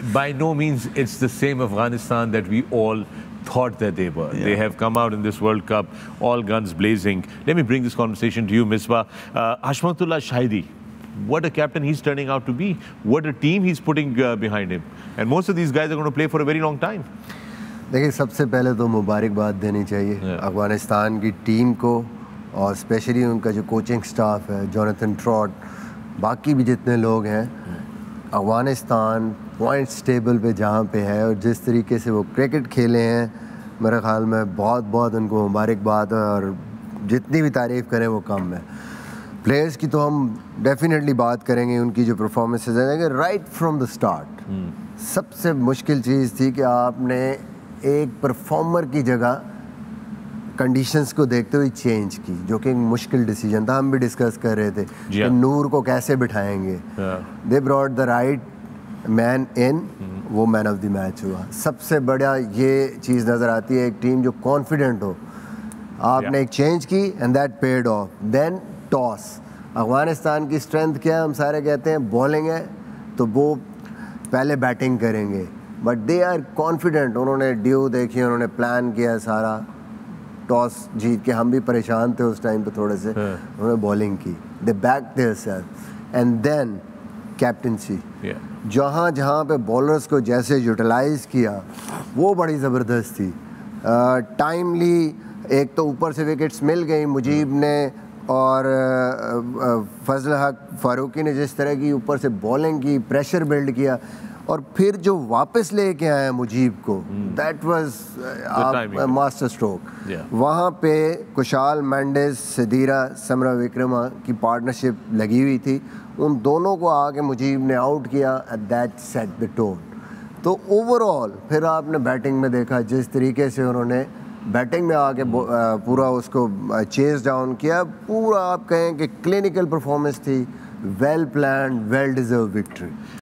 by no means it's the same Afghanistan that we all thought that they were. Yeah. They have come out in this World Cup, all guns blazing. Let me bring this conversation to you, Misbah. Hashmatullah Shahidi, what a captain he's turning out to be. What a team he's putting behind him. And most of these guys are going to play for a very long time. देखिए, सबसे पहले तो मुबारकबाद देनी चाहिए अफगानिस्तान की team को, और स्पेशली उनका जो कोचिंग स्टाफ है, जोनाथन ट्रॉट, बाकी भी जितने लोग हैं। अफगानिस्तान पॉइंट्स टेबल पे जहाँ पे है और जिस तरीके से वो क्रिकेट खेले हैं, मेरे ख्याल में बहुत बहुत उनको मुबारकबाद है, और जितनी भी तारीफ़ करें वो कम है। प्लेयर्स की तो हम डेफिनेटली बात करेंगे, उनकी जो परफॉर्मेंसेज हैं। राइट फ्रॉम द स्टार्ट सबसे मुश्किल चीज़ थी कि आपने एक परफॉर्मर की जगह कंडीशंस को देखते हुए चेंज की, जो कि एक मुश्किल डिसीजन था। हम भी डिस्कस कर रहे थे कि नूर को कैसे बिठाएंगे। They brought the right man in, वो मैन ऑफ द मैच हुआ। सबसे बड़ा ये चीज़ नज़र आती है, एक टीम जो कॉन्फिडेंट हो। आपने एक चेंज की and that paid off. Then toss, Afghanistan की स्ट्रेंथ क्या है? हम सारे कहते हैं बॉलिंग है, तो वो पहले बैटिंग करेंगे, बट दे आर कॉन्फिडेंट। उन्होंने ड्यू देखी, उन्होंने प्लान किया सारा। टॉस जीत के हम भी परेशान थे उस टाइम पे थोड़े से। उन्होंने बॉलिंग की, they back their self, and then captaincy. जहाँ जहाँ पे बॉलर्स को जैसे यूटिलाइज किया, वो बड़ी ज़बरदस्त थी। टाइमली एक तो ऊपर से विकेट्स मिल गई मुजीब ने, और फजल हक फारूकी ने जिस तरह की ऊपर से बॉलिंग की, प्रेशर बिल्ड किया, और फिर जो वापस लेके आया मुजीब को, दैट वाज मास्टर स्ट्रोक। वहाँ पे कुशाल मेंडिस, सदीरा समरा विक्रमा की पार्टनरशिप लगी हुई थी। उन दोनों को आके मुजीब ने आउट किया, and that set the tone. तो ओवरऑल फिर आपने बैटिंग में देखा जिस तरीके से उन्होंने बैटिंग में आके पूरा उसको चेस डाउन किया। पूरा आप कहें कि क्लिनिकल परफॉर्मेंस थी, well planned, well deserve victory.